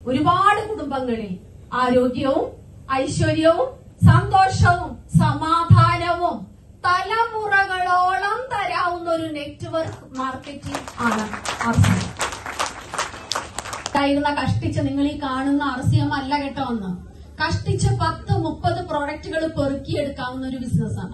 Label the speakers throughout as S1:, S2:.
S1: ഒരുപാട് കുടുംബങ്ങളിൽ ആരോഗ്യവും ഐശ്വര്യവും സന്തോഷവും സമാധാനവും തലമുറകളോളം തരാവുന്ന ഒരു നെറ്റ്വർക്ക് മാർക്കറ്റിംഗ് ആണ് RCM. കഷ്ടിച്ച് നിങ്ങൾ ഈ കാണുന്ന RCM അല്ല കേട്ടോ ഒന്ന്. കഷ്ടിച്ച് 10-30 പ്രോഡക്റ്റുകൾ പെറുക്കിയെടുക്കാവുന്ന ഒരു ബിസിനസ്സാണ്.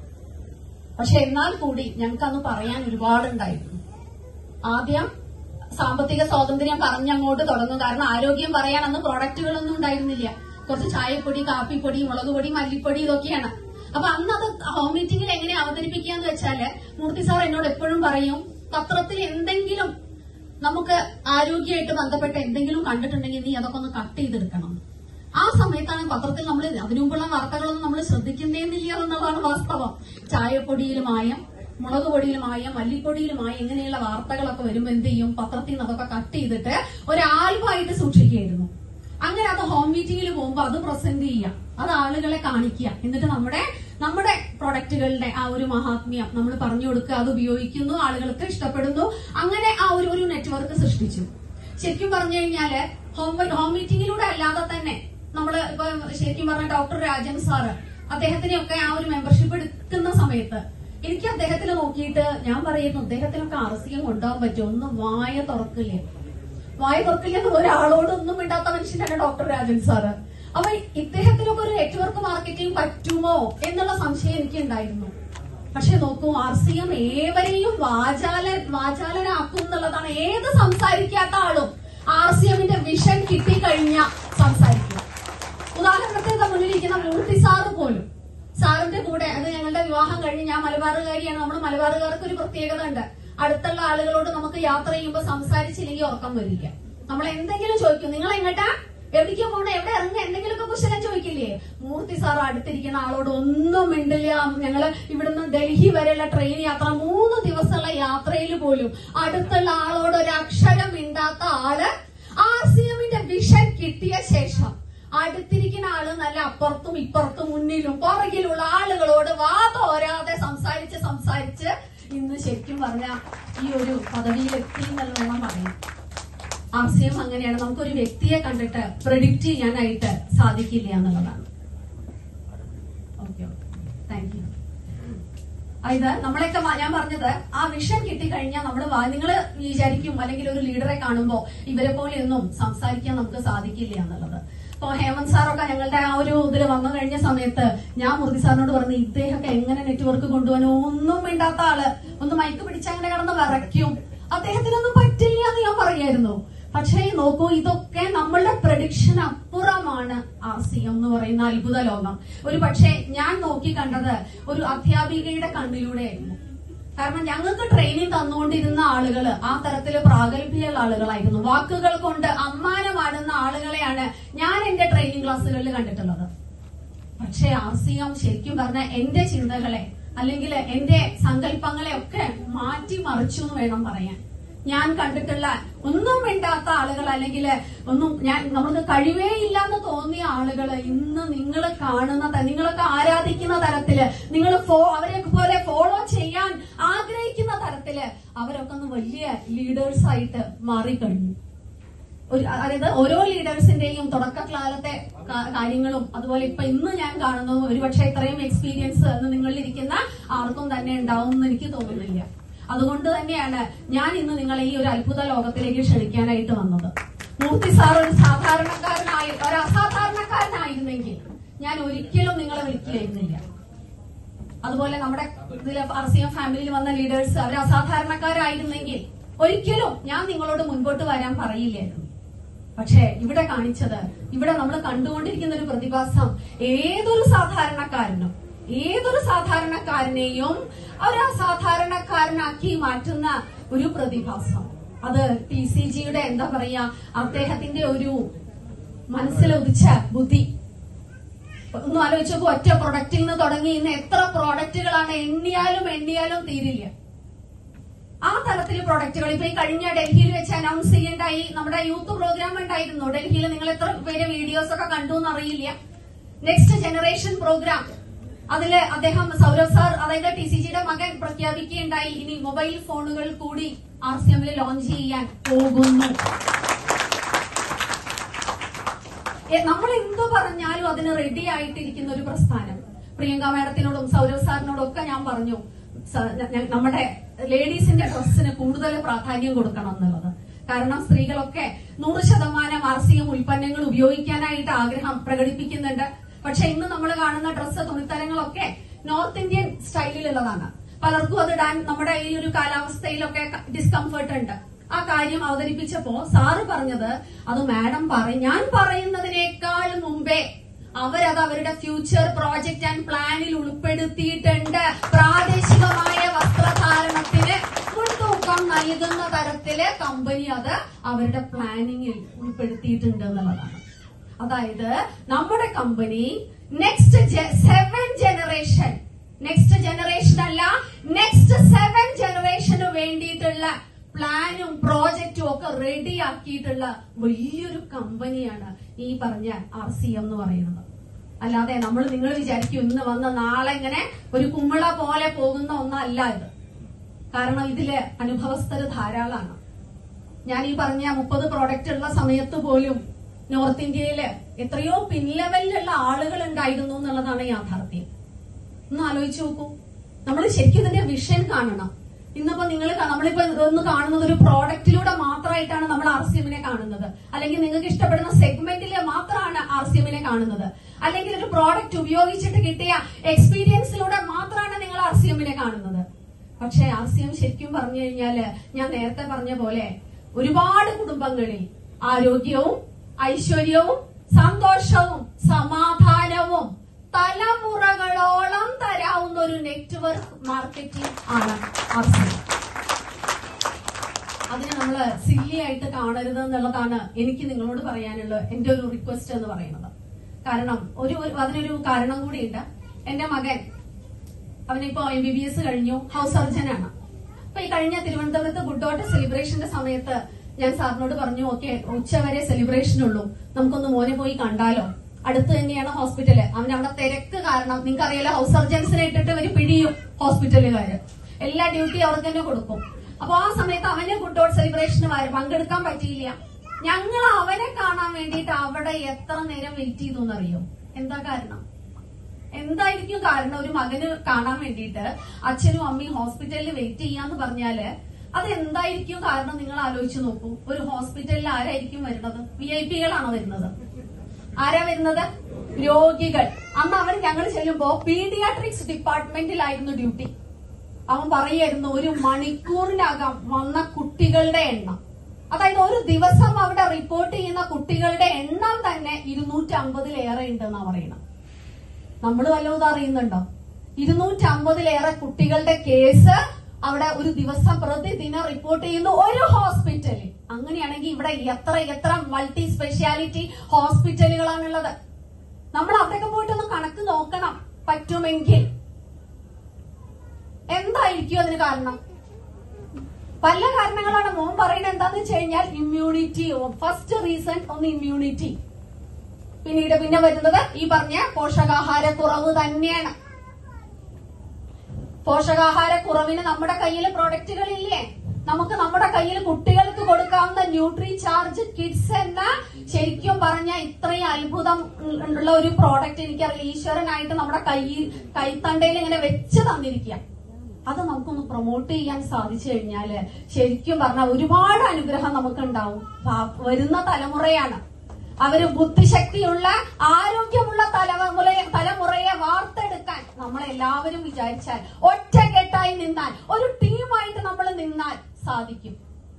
S1: പക്ഷെ എന്നാൽ കൂടി ഞങ്ങൾക്ക് അന്ന് പറയാൻ ഒരുപാടുണ്ടായിരുന്നു. ആദ്യം സാമ്പത്തിക സ്വാതന്ത്ര്യം പറഞ്ഞങ്ങോട്ട് തുടങ്ങും. കാരണം ആരോഗ്യം പറയാൻ അന്ന് പ്രോഡക്റ്റുകളൊന്നും ഉണ്ടായിരുന്നില്ല. കുറച്ച് ചായപ്പൊടി, കാപ്പിപ്പൊടി, മുളകുപൊടി, മല്ലിപ്പൊടി ഇതൊക്കെയാണ്. അപ്പൊ അന്ന് അത് ഹോം മീറ്റിംഗിൽ എങ്ങനെ അവതരിപ്പിക്കാന്ന് വെച്ചാല് മൂർത്തി സാർ എന്നോട് എപ്പോഴും പറയും, പത്രത്തിൽ എന്തെങ്കിലും നമുക്ക് ആരോഗ്യമായിട്ട് ബന്ധപ്പെട്ട എന്തെങ്കിലും കണ്ടിട്ടുണ്ടെങ്കിൽ നീ അതൊക്കെ ഒന്ന് കട്ട് ചെയ്തെടുക്കണം. ആ സമയത്താണ് പത്രത്തിൽ നമ്മൾ അതിനുമുമ്പുള്ള വാർത്തകളൊന്നും നമ്മൾ ശ്രദ്ധിക്കുന്നേന്നില്ല എന്നുള്ളതാണ് വാസ്തവം. ചായപ്പൊടിയിൽ മായം, മുളക് പൊടിയിൽ മായം, മല്ലിപ്പൊടിയിൽ മായം, ഇങ്ങനെയുള്ള വാർത്തകളൊക്കെ വരുമ്പോ എന്ത് ചെയ്യും, പത്രത്തിൽ നിന്ന് അതൊക്കെ കട്ട് ചെയ്തിട്ട് ഒരു ആൽബമായിട്ട് സൂക്ഷിക്കുകയായിരുന്നു. അങ്ങനെ അത് ഹോം മീറ്റിംഗിൽ പോകുമ്പോ അത് പ്രസന്റ് ചെയ്യാം, അത് ആളുകളെ കാണിക്കുക, എന്നിട്ട് നമ്മുടെ പ്രൊഡക്റ്റുകളുടെ ആ ഒരു മഹാത്മ്യം നമ്മൾ പറഞ്ഞു കൊടുക്കുക, അത് ഉപയോഗിക്കുന്നു, ആളുകൾക്ക് ഇഷ്ടപ്പെടുന്നു. അങ്ങനെ ആ ഒരു നെറ്റ്വർക്ക് സൃഷ്ടിച്ചു. ശരിക്കും പറഞ്ഞു കഴിഞ്ഞാല് ഹോം മീറ്റിംഗിലൂടെ അല്ലാതെ തന്നെ നമ്മള് ഇപ്പൊ ശരിക്കും പറഞ്ഞ ഡോക്ടർ രാജൻ സാറ് അദ്ദേഹത്തിനെയൊക്കെ ആ ഒരു മെമ്പർഷിപ്പ് എടുക്കുന്ന സമയത്ത് എനിക്ക് അദ്ദേഹത്തിൽ നോക്കിയിട്ട് ഞാൻ പറയുന്നു, അദ്ദേഹത്തിനൊക്കെ RCM കൊണ്ടുപോകാൻ പറ്റും. ഒന്നും വായ തുറക്കില്ല എന്ന് ഒരാളോടൊന്നും ഇണ്ടാത്ത മനുഷ്യനാണ് ഡോക്ടർ രാജൻ സാറ്. അപ്പൊ ഇദ്ദേഹത്തിനൊക്കെ ഒരു നെറ്റ്വർക്ക് മാർക്കറ്റിംഗ് പറ്റുമോ എന്നുള്ള സംശയം എനിക്ക് ഉണ്ടായിരുന്നു. പക്ഷെ നോക്കൂ, RCM ഏവരെയും വാചാലരാക്കും എന്നുള്ളതാണ്. ഏത് സംസാരിക്കാത്ത ആളും RCMന്റെ വിഷൻ കിട്ടിക്കഴിഞ്ഞ സംസാരിക്കും. ഉദാഹരണത്തിന് മുന്നിലിരിക്കുന്ന മൂർത്തി സാറ് പോലും, സാറിന്റെ കൂടെ അത് ഞങ്ങളുടെ വിവാഹം കഴിഞ്ഞ്, ഞാൻ മലബാറുകാരിയാണ്, നമ്മൾ മലബാറുകാർക്ക് ഒരു പ്രത്യേകത ഉണ്ട്. അടുത്തുള്ള ആളുകളോട് നമുക്ക് യാത്ര ചെയ്യുമ്പോൾ സംസാരിച്ചില്ലെങ്കിൽ ഉറക്കം വരില്ല. നമ്മൾ എന്തെങ്കിലും ചോദിക്കും, നിങ്ങൾ എങ്ങോട്ടാ, എവിടേക്കും പോകണം, എവിടെ ഇറങ്ങുക, എന്തെങ്കിലുമൊക്കെ കുശലം ചോദിക്കില്ലേ. മൂർത്തി സാർ അടുത്തിരിക്കുന്ന ആളോട് ഒന്നും മിണ്ടില്ല. ഞങ്ങള് ഇവിടുന്ന് ഡൽഹി വരെയുള്ള ട്രെയിൻ യാത്ര, 3 ദിവസമുള്ള യാത്രയിൽ പോലും അടുത്തുള്ള ആളോട് ഒരു അക്ഷരം മിണ്ടാത്ത ആള് RCMന്റെ വിഷൻ കിട്ടിയ ശേഷം അടുത്തിരിക്കുന്ന ആള് നല്ല അപ്പുറത്തും ഇപ്പുറത്തും മുന്നിലും പുറകിലുള്ള ആളുകളോട് വാതോരാതെ സംസാരിച്ച് ഇന്ന് ശരിക്കും പറഞ്ഞ ഈ ഒരു പദവിയിലെത്തി എന്നുള്ള വേണം പറയാം. RCM അങ്ങനെയാണ്. നമുക്കൊരു വ്യക്തിയെ കണ്ടിട്ട് പ്രെഡിക്റ്റ് ചെയ്യാനായിട്ട് സാധിക്കില്ല എന്നുള്ളതാണ്. Okay, thank you. ഇത് നമ്മളൊക്കെ ഞാൻ പറഞ്ഞത്, ആ വിഷൻ കിട്ടിക്കഴിഞ്ഞാൽ നിങ്ങള് വിചാരിക്കും അല്ലെങ്കിൽ ഒരു ലീഡറെ കാണുമ്പോ ഇവരെ പോലെ ഒന്നും സംസാരിക്കാൻ നമുക്ക് സാധിക്കില്ല എന്നുള്ളത്. ഇപ്പൊ ഹേമന്ത് സാറൊക്കെ ഞങ്ങളുടെ ആ ഒരു ഇതിൽ വന്നു കഴിഞ്ഞ സമയത്ത് ഞാൻ മൂർത്തി സാറിനോട് പറഞ്ഞു, ഇദ്ദേഹമൊക്കെ എങ്ങനെ നെറ്റ്വർക്ക് കൊണ്ടുപോകാനോ, ഒന്നും വേണ്ടാത്ത ആള് ഒന്ന് മൈക്ക് പിടിച്ച് അങ്ങനെ കിടന്ന് വിറയ്ക്കും, അദ്ദേഹത്തിനൊന്നും പറ്റില്ല എന്ന് ഞാൻ പറയായിരുന്നു. പക്ഷേ നോക്കൂ, ഇതൊക്കെ നമ്മളുടെ പ്രഡിക്ഷൻ അപ്പുറമാണ് RCM എന്ന് പറയുന്ന അത്ഭുത ലോകം. ഒരു പക്ഷേ ഞാൻ നോക്കി കണ്ടത് ഒരു അധ്യാപികയുടെ കണ്ണിലൂടെയായിരുന്നു. കാരണം ഞങ്ങൾക്ക് ട്രെയിനിങ് തന്നുകൊണ്ടിരുന്ന ആളുകൾ ആ തരത്തില് പ്രാഗൽഭ്യമുള്ള ആളുകളായിരുന്നു. വാക്കുകൾ കൊണ്ട് അമ്മാനമാടുന്ന ആളുകളെയാണ് ഞാൻ എന്റെ ട്രെയിനിങ് ക്ലാസ്സുകളിൽ കണ്ടിട്ടുള്ളത്. പക്ഷേ RCM ശരിക്കും പറഞ്ഞ എന്റെ ചിന്തകളെ അല്ലെങ്കിൽ എന്റെ സങ്കല്പങ്ങളെ ഒക്കെ മാറ്റി മറിച്ചു എന്ന് വേണം പറയാൻ. ഞാൻ കണ്ടിട്ടുള്ള ഒന്നും വേണ്ടാത്ത ആളുകൾ അല്ലെങ്കിൽ നമ്മൾക്ക് കഴിവേ ഇല്ലെന്ന് തോന്നിയ ആളുകൾ ഇന്ന് നിങ്ങൾ കാണുന്ന, നിങ്ങളൊക്കെ ആരാധിക്കുന്ന തരത്തില്, നിങ്ങൾ അവരെ പോലെ ഫോളോ ചെയ്യാൻ ആഗ്രഹിക്കുന്ന തരത്തില് അവരൊക്കെ ഒന്ന് വലിയ ലീഡേഴ്സ് ആയിട്ട് മാറിക്കഴിഞ്ഞു. അതായത് ഓരോ ലീഡേഴ്സിന്റെയും തുടക്കകാലത്തെ കാര്യങ്ങളും അതുപോലെ ഇപ്പൊ ഇന്ന് ഞാൻ കാണുന്നു, ഒരുപക്ഷെ ഇത്രയും എക്സ്പീരിയൻസ് നിങ്ങളിലിരിക്കുന്ന ആർക്കും തന്നെ ഉണ്ടാവും എന്ന് എനിക്ക് തോന്നുന്നില്ല. അതുകൊണ്ട് തന്നെയാണ് ഞാൻ ഇന്ന് നിങ്ങളെ ഈ ഒരു അത്ഭുത ലോകത്തിലേക്ക് ക്ഷണിക്കാനായിട്ട് വന്നത്. മൂർത്തി സാർ ഒരു അസാധാരണക്കാരനായിരുന്നെങ്കിൽ ഞാൻ ഒരിക്കലും നിങ്ങളെ വിളിക്കില്ലായിരുന്നില്ല. അതുപോലെ നമ്മുടെ ഇതിൽ RCM ഫാമിലിയിൽ വന്ന ലീഡേഴ്സ് അവർ അസാധാരണക്കാരായിരുന്നെങ്കിൽ ഒരിക്കലും ഞാൻ നിങ്ങളോട് മുൻപോട്ട് വരാൻ പറയില്ലായിരുന്നു. പക്ഷെ ഇവിടെ കാണിച്ചത്, ഇവിടെ നമ്മൾ കണ്ടുകൊണ്ടിരിക്കുന്ന ഒരു പ്രതിഭാസം ഏതൊരു സാധാരണക്കാരനെയും ഒരു അസാധാരണക്കാരനാക്കി മാറ്റുന്ന ഒരു പ്രതിഭാസം. അത് TCGയുടെ എന്താ പറയാ, അദ്ദേഹത്തിന്റെ ഒരു മനസ്സിലുദിച്ച ബുദ്ധി. ഒന്ന് ആലോചിച്ചപ്പോ ഒറ്റ പ്രൊഡക്റ്റിൽ നിന്ന് തുടങ്ങി ഇന്ന് എത്ര പ്രോഡക്റ്റുകളാണ്, എണ്ണിയാലും തീരില്ല. ആ തരത്തിൽ പ്രൊഡക്റ്റുകൾ ഇപ്പൊ ഈ കഴിഞ്ഞ ഡൽഹിയിൽ വെച്ച് അനൗൺസ് ചെയ്യേണ്ടായി. നമ്മുടെ യൂത്ത് പ്രോഗ്രാം ഉണ്ടായിരുന്നു ഡൽഹിയിൽ. നിങ്ങൾ എത്ര പേര് വീഡിയോസ് ഒക്കെ കണ്ടു എന്നറിയില്ല. നെക്സ്റ്റ് ജനറേഷൻ പ്രോഗ്രാം, അതില് അദ്ദേഹം സൗരവ് സാർ, അതായത് TCGയുടെ മകൻ പ്രഖ്യാപിക്കുകയുണ്ടായി, ഇനി മൊബൈൽ ഫോണുകൾ കൂടി RCMൽ ലോഞ്ച് ചെയ്യാൻ പോകുന്നു. നമ്മൾ എന്ത് പറഞ്ഞാലും അതിന് റെഡി ആയിട്ടിരിക്കുന്ന ഒരു പ്രസ്ഥാനം. പ്രിയങ്ക മാഡത്തിനോടും സൗരവ് സാറിനോടും ഒക്കെ ഞാൻ പറഞ്ഞു നമ്മുടെ ലേഡീസിന്റെ ഡ്രസ്സിന് കൂടുതൽ പ്രാധാന്യം കൊടുക്കണം എന്നുള്ളത്. കാരണം സ്ത്രീകളൊക്കെ 100% RCM ഉൽപ്പന്നങ്ങൾ ഉപയോഗിക്കാനായിട്ട് ആഗ്രഹം പ്രകടിപ്പിക്കുന്നുണ്ട്. പക്ഷെ ഇന്ന് നമ്മൾ കാണുന്ന ഡ്രസ്സ് തുണിത്തരങ്ങളൊക്കെ നോർത്ത് ഇന്ത്യൻ സ്റ്റൈലിലുള്ളതാണ്. പലർക്കും അത് ഇടാൻ നമ്മുടെ ഈ ഒരു കാലാവസ്ഥയിലൊക്കെ ഡിസ്കംഫർട്ട് ഉണ്ട്. ആ കാര്യം അവതരിപ്പിച്ചപ്പോ സാറ് പറഞ്ഞത് അത് മാഡം ഞാൻ പറയുന്നതിനേക്കാൾ മുമ്പേ അവരത് അവരുടെ ഫ്യൂച്ചർ പ്രോജക്റ്റ് ആൻഡ് പ്ലാനിൽ ഉൾപ്പെടുത്തിയിട്ടുണ്ട്. പ്രാദേശികമായ വസ്ത്രധാരണത്തിന് മുൻതൂക്കം നൽകുന്ന തരത്തില് കമ്പനി അത് അവരുടെ പ്ലാനിങ്ങിൽ ഉൾപ്പെടുത്തിയിട്ടുണ്ട് എന്നുള്ളതാണ്. അതായത് നമ്മുടെ കമ്പനി നെക്സ്റ്റ് 7 ജനറേഷൻ അല്ല, നെക്സ്റ്റ് 7 ജനറേഷന് വേണ്ടിയിട്ടുള്ള പ്ലാനും പ്രോജക്റ്റും ഒക്കെ റെഡിയാക്കിയിട്ടുള്ള വലിയൊരു കമ്പനിയാണ് ഈ പറഞ്ഞ RCM എന്ന് പറയുന്നത്. അല്ലാതെ നിങ്ങൾ വിചാരിക്കും ഇന്ന് വന്ന് നാളെ ഇങ്ങനെ ഒരു കുമ്മിള പോലെ പോകുന്ന ഒന്നല്ല ഇത്. കാരണം ഇതില് അനുഭവസ്ഥര് ധാരാളമാണ്. ഞാൻ ഈ പറഞ്ഞ 30 പ്രോഡക്റ്റ് ഉള്ള സമയത്ത് പോലും നോർത്ത് ഇന്ത്യയില് എത്രയോ പിൻലെവലിലുള്ള ആളുകൾ ഉണ്ടായിരുന്നു എന്നുള്ളതാണ് യാഥാർത്ഥ്യം. ഒന്ന് ആലോചിച്ച് നോക്കൂ. നമ്മൾ ശരിക്കും ഇതിന്റെ വിഷൻ കാണണം. ഇന്നിപ്പോ നമ്മളിപ്പോ ഒന്ന് കാണുന്നത് ഒരു പ്രോഡക്റ്റിലൂടെ മാത്രമായിട്ടാണ് നമ്മൾ RCMനെ കാണുന്നത്. അല്ലെങ്കിൽ നിങ്ങൾക്ക് ഇഷ്ടപ്പെടുന്ന സെഗ്മെന്റിലെ മാത്രമാണ് RCMനെ കാണുന്നത്. അല്ലെങ്കിൽ ഒരു പ്രോഡക്റ്റ് ഉപയോഗിച്ചിട്ട് കിട്ടിയ എക്സ്പീരിയൻസിലൂടെ മാത്രമാണ് നിങ്ങൾ RCMനെ കാണുന്നത്. പക്ഷെ RCM ശരിക്കും പറഞ്ഞു കഴിഞ്ഞാല് ഞാൻ നേരത്തെ പറഞ്ഞ പോലെ ഒരുപാട് കുടുംബങ്ങളിൽ ആരോഗ്യവും ഐശ്വര്യവും സന്തോഷവും സമാധാനവും തലമുറകളോളം തരാവുന്ന ഒരു നെറ്റ്വർക്ക് മാർക്കറ്റിംഗ് ആണ് RCM. അതിനെ നമ്മള് സില്ലി ആയിട്ട് കാണരുത് എന്നുള്ളതാണ് എനിക്ക് നിങ്ങളോട് പറയാനുള്ള എന്റെ ഒരു റിക്വസ്റ്റ് എന്ന് പറയുന്നത്. കാരണം അതിനൊരു കാരണം കൂടിയുണ്ട്. എന്റെ മകൻ അവനിപ്പോ MBBS കഴിഞ്ഞു, ഹൗസ് സർജനാണ്. അപ്പൊ ഈ കഴിഞ്ഞ തിരുവനന്തപുരത്ത് ഗുഡ്ഡോട്ട് സെലിബ്രേഷന്റെ സമയത്ത് ഞാൻ സാറിനോട് പറഞ്ഞു, ഓക്കെ ഉച്ചവരെ സെലിബ്രേഷൻ ഉള്ളൂ, നമുക്കൊന്ന് മോനെ പോയി കണ്ടാലോ. അടുത്ത് തന്നെയാണ് ഹോസ്പിറ്റല്. അവനവിടെ തിരക്ക് കാരണം നിങ്ങൾക്കറിയാലോ ഹൗസ് സർജൻസിനെ ഇട്ടിട്ട് ഒരു പിടിയും ഹോസ്പിറ്റലുകാര്. എല്ലാ ഡ്യൂട്ടി അവർക്ക് തന്നെ കൊടുക്കും. അപ്പൊ ആ സമയത്ത് അവന് ഗുഡ്ഡോട്ട് സെലിബ്രേഷന് പങ്കെടുക്കാൻ പറ്റിയില്ല. ഞങ്ങൾ അവനെ കാണാൻ വേണ്ടിയിട്ട് അവിടെ എത്ര നേരം വെയിറ്റ് ചെയ്തു എന്നറിയോ? എന്താ കാരണം? എന്തായിരിക്കും കാരണം? ഒരു മകന് കാണാൻ വേണ്ടിയിട്ട് അച്ഛനും അമ്മയും ഹോസ്പിറ്റലിൽ വെയിറ്റ് ചെയ്യാന്ന് പറഞ്ഞാല് അതെന്തായിരിക്കും കാരണം? നിങ്ങൾ ആലോചിച്ച് നോക്കൂ. ഒരു ഹോസ്പിറ്റലിൽ ആരായിരിക്കും വരുന്നത്? VIP-കളാണോ വരുന്നത്? ആരാ വരുന്നത്? രോഗികൾ. അന്ന് ഞങ്ങൾ ചെല്ലുമ്പോ പീഡിയാട്രിക്സ് ഡിപ്പാർട്ട്മെന്റിലായിരുന്നു ഡ്യൂട്ടി. അവൻ പറയായിരുന്നു 1 മണിക്കൂറിനകം വന്ന കുട്ടികളുടെ എണ്ണം, അതായത് ഒരു ദിവസം അവിടെ റിപ്പോർട്ട് ചെയ്യുന്ന കുട്ടികളുടെ എണ്ണം തന്നെ 250-ലേറെ ഉണ്ടെന്നാ പറയുന്നത്. നമ്മൾ വല്ലതും അറിയുന്നുണ്ടോ? 250-ലേറെ കുട്ടികളുടെ കേസ് അവിടെ ഒരു ദിവസം പ്രതിദിനം റിപ്പോർട്ട് ചെയ്യുന്ന ഒരു ഹോസ്പിറ്റലിൽ. അങ്ങനെയാണെങ്കിൽ ഇവിടെ എത്ര മൾട്ടി സ്പെഷ്യാലിറ്റി ഹോസ്പിറ്റലുകളാണുള്ളത്. നമ്മൾ അവിടെയൊക്കെ പോയിട്ടൊന്ന് കണക്ക് നോക്കണം പറ്റുമെങ്കിൽ. എന്തായിരിക്കും അതിന് കാരണം? പല കാരണങ്ങളാണ്. മോൻ പറയുന്നത് എന്താന്ന് വെച്ച് കഴിഞ്ഞാൽ ഇമ്മ്യൂണിറ്റി. ഫസ്റ്റ് റീസൺ ഒന്ന് ഇമ്മ്യൂണിറ്റി. പിന്നെ വരുന്നത് ഈ പറഞ്ഞ പോഷകാഹാരക്കുറവ് തന്നെയാണ്. പോഷകാഹാരക്കുറവിന് നമ്മുടെ കയ്യിൽ പ്രോഡക്റ്റുകളില്ലേ? നമുക്ക് നമ്മുടെ കയ്യിൽ കുട്ടികൾക്ക് കൊടുക്കാവുന്ന ന്യൂട്രി ചാർജ് കിഡ്സ് എന്ന ശരിക്കും പറഞ്ഞ ഇത്രയും അത്ഭുതം ഉള്ള ഒരു പ്രോഡക്റ്റ് എനിക്കറിയില്ല. ഈശ്വരനായിട്ട് നമ്മുടെ കൈത്തണ്ടയിൽ ഇങ്ങനെ വെച്ച് തന്നിരിക്കുക. അത് നമുക്കൊന്ന് പ്രൊമോട്ട് ചെയ്യാൻ സാധിച്ചു കഴിഞ്ഞാല് ശരിക്കും പറഞ്ഞാൽ ഒരുപാട് അനുഗ്രഹം നമുക്കുണ്ടാവും. വരുന്ന തലമുറയാണ് അവര് ബുദ്ധിശക്തിയുള്ള ആരോഗ്യമുള്ള തലമുറയെ വാർത്തെടുക്കാൻ നമ്മളെല്ലാവരും വിചാരിച്ചാൽ, ഒറ്റക്കെട്ടായി നിന്നാൽ, ഒരു ടീമായിട്ട് നമ്മൾ നിന്നാൽ സാധിക്കും.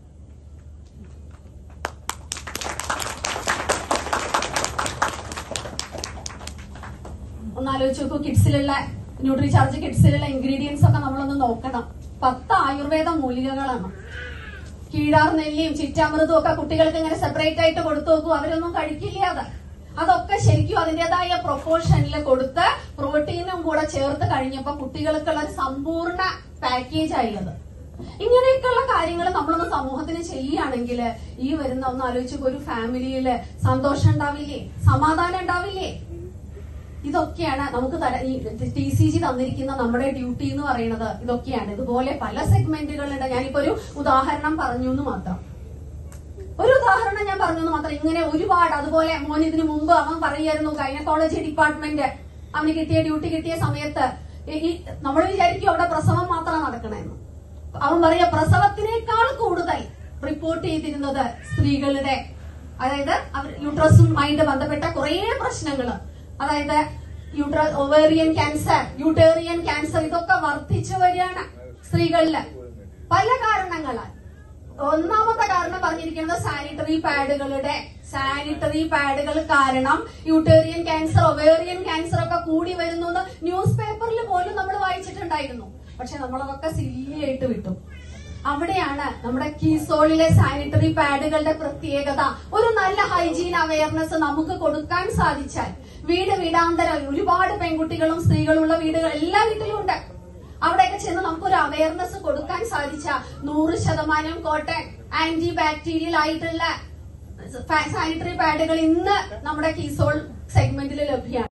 S1: ഒന്നാലോചിച്ച് നോക്കൂ. കിഡ്സിലുള്ള ന്യൂട്രി ചാർജ് കിഡ്സിലുള്ള ഇൻഗ്രീഡിയൻസ് ഒക്കെ നമ്മളൊന്ന് നോക്കണം. 10 ആയുർവേദ മൂലികകളാണ്. കീഴാർ നെല്ലിയും ചിറ്റാമൃതും ഒക്കെ കുട്ടികൾക്ക് ഇങ്ങനെ സെപ്പറേറ്റ് ആയിട്ട് കൊടുത്തു നോക്കൂ, അവരൊന്നും കഴിക്കില്ല. അതൊക്കെ ശരിക്കും അതിന്റേതായ പ്രൊപ്പോർഷനിൽ കൊടുത്ത് പ്രോട്ടീനും കൂടെ ചേർത്ത് കഴിഞ്ഞപ്പോ കുട്ടികൾക്കുള്ള ഒരു സമ്പൂർണ്ണ പാക്കേജ് ആയി അത്. ഇങ്ങനെയൊക്കെയുള്ള കാര്യങ്ങൾ നമ്മളൊന്ന് സമൂഹത്തിന് ചെയ്യുകയാണെങ്കിൽ ഈ വരുന്ന ഒന്ന് ആലോചിച്ച് ഒരു ഫാമിലിയില് സന്തോഷം ഉണ്ടാവില്ലേ? സമാധാനം ഉണ്ടാവില്ലേ? ഇതൊക്കെയാണ് നമുക്ക് TCG തന്നിരിക്കുന്ന നമ്മുടെ ഡ്യൂട്ടി എന്ന് പറയുന്നത്. ഇതൊക്കെയാണ്. ഇതുപോലെ പല സെഗ്മെന്റുകളുണ്ട്. ഞാനിപ്പോ ഒരു ഉദാഹരണം പറഞ്ഞു എന്ന് മാത്രം. ഒരു ഉദാഹരണം ഞാൻ പറഞ്ഞെന്ന് മാത്രം. ഇങ്ങനെ ഒരുപാട്. അതുപോലെ മോൻ ഇതിനു മുമ്പ് അവൻ പറയായിരുന്നു ഗൈനക്കോളജി ഡിപ്പാർട്ട്മെന്റ് അവന് ഡ്യൂട്ടി കിട്ടിയ സമയത്ത് നമ്മൾ വിചാരിക്കും അവിടെ പ്രസവം മാത്രം നടക്കണമെന്ന്. അവൻ പറയാ പ്രസവത്തിനേക്കാൾ കൂടുതൽ റിപ്പോർട്ട് ചെയ്തിരുന്നത് സ്ത്രീകളുടെ, അതായത് അവർ യൂട്രസുമായിട്ട് ബന്ധപ്പെട്ട കുറെ പ്രശ്നങ്ങൾ, അതായത് ഒവേറിയൻ ക്യാൻസർ, യൂട്ടേറിയൻ ക്യാൻസർ, ഇതൊക്കെ വർദ്ധിച്ചു വരികയാണ് സ്ത്രീകളില് പല കാരണങ്ങളാൽ. ഒന്നാമത്തെ കാരണം പറഞ്ഞിരിക്കുന്നത് സാനിറ്ററി പാഡുകൾ കാരണം യൂട്ടേറിയൻ ക്യാൻസർ, ഒവേറിയൻ ക്യാൻസർ ഒക്കെ കൂടി വരുന്നു എന്ന് ന്യൂസ് പേപ്പറിൽ പോലും നമ്മൾ വായിച്ചിട്ടുണ്ടായിരുന്നു. പക്ഷെ നമ്മളതൊക്കെ സില്ലിയായിട്ട് വിട്ടു. അവിടെയാണ് നമ്മുടെ കീസോളിലെ സാനിറ്ററി പാഡുകളുടെ പ്രത്യേകത. ഒരു നല്ല ഹൈജീൻ അവയർനെസ് നമുക്ക് കൊടുക്കാൻ സാധിച്ചാൽ, വീടാന്തരം ഒരുപാട് പെൺകുട്ടികളും സ്ത്രീകളുള്ള വീടുകൾ എല്ലാ വീട്ടിലും ഉണ്ട്. അവിടെയൊക്കെ ചെന്ന് നമുക്കൊരു അവയർനെസ് കൊടുക്കാൻ സാധിച്ച 100% കോട്ടൺ ആന്റി ബാക്ടീരിയൽ ആയിട്ടുള്ള സാനിറ്ററി പാഡുകൾ ഇന്ന് നമ്മുടെ കീസോൾ സെഗ്മെന്റിൽ ലഭ്യമാണ്.